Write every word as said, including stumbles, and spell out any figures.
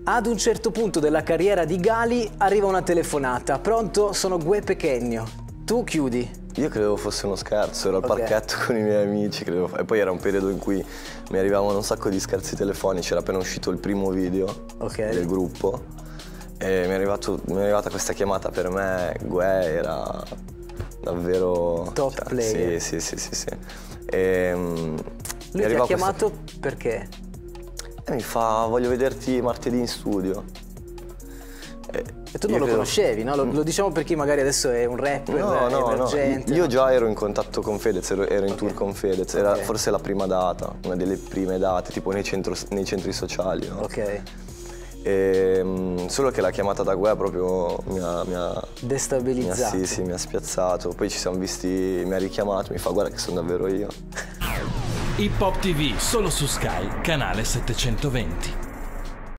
Ad un certo punto della carriera di Gali arriva una telefonata. Pronto? Sono Gue Pequeno. Tu chiudi. Io credevo fosse uno scherzo, ero al Okay. parchetto con i miei amici, credevo, e poi era un periodo in cui mi arrivavano un sacco di scherzi telefonici, era appena uscito il primo video Ok. del gruppo e mi è, arrivato, mi è arrivata questa chiamata. Per me Gue era davvero... Top cioè, player. Sì, sì, sì, sì, sì. E, mm, mi Lui ti ha arrivò chiamato questa- perché? e mi fa, voglio vederti martedì in studio. E, E tu non io lo credo- conoscevi, no? Lo, lo diciamo per chi magari adesso è un rapper No, no, no. emergente. Io già ero in contatto con Fedez, ero, ero in Ok. tour con Fedez, era Ok. forse la prima data, una delle prime date, tipo nei, centro- nei centri sociali, no? Ok. E, mm, solo che la chiamata da Gue proprio mi ha, mi ha, mi ha- Destabilizzato. sì, sì, mi ha spiazzato. Poi ci siamo visti, mi ha richiamato, mi fa guarda che sono davvero io. Hip Hop T V solo su Sky, canale settecentoventi.